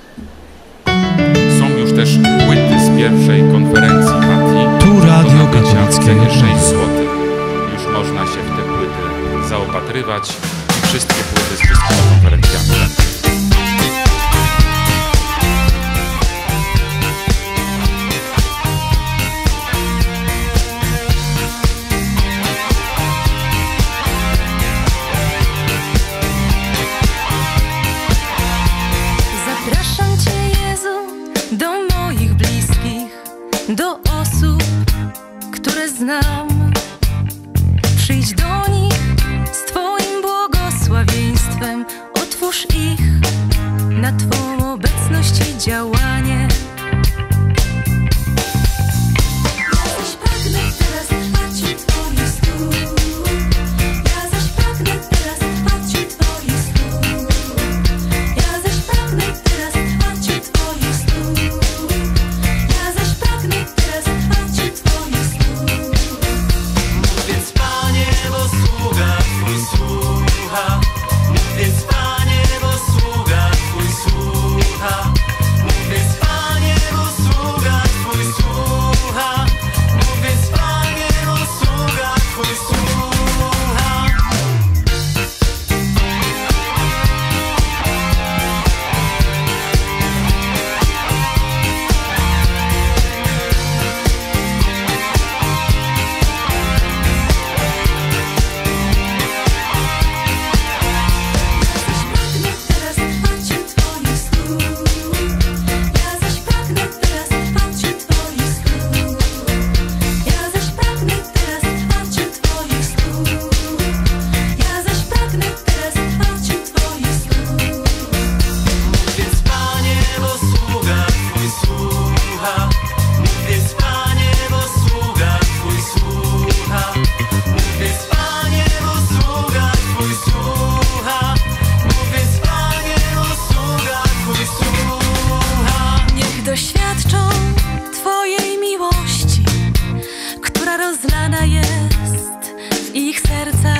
Są już też płyty z pierwszej konferencji Pati. Tu Radio w Katolickie. cenie sześć złotych. Już można się w te płyty zaopatrywać. Wszystkie płyty z wszystkimi konferencjami. Zapraszam Cię, Jezu, do moich bliskich, do osób, które znam. Przyjdź do nich z Twoim błogosławieństwem, otwórz ich na Twą obecność i działanie. Ja zaś pragnę teraz trwać u Twoich stóp. Ja zaś pragnę teraz trwać u Twoich stóp. Ja zaś pragnę teraz trwać u Twoich stóp. Ja zaś pragnę teraz trwać u Twoich stóp. Mów więc, Panie, bo sługa Twój słucha. Mów więc, Panie, bo sługa Twój słucha. Mów więc, Panie, bo sługa Twój słucha. Mów więc, Panie, bo sługa Twój słucha. Pragnę teraz trwać u Twoich stóp. Ja zaś pragnę teraz trwać u Twoich stóp. Ja zaś pragnę teraz trwać u Twoich stóp. Ja zaś pragnę teraz trwać u Twoich stóp. Mów więc, Panie, bo sługa Twój słucha. Mów więc, Panie, bo sługa Twój słucha. Mów więc, Panie, bo sługa Twój słucha. Mów więc, Panie, bo sługa Twój słucha. Niech doświadczą Twojej miłości, która rozlana jest w ich sercach.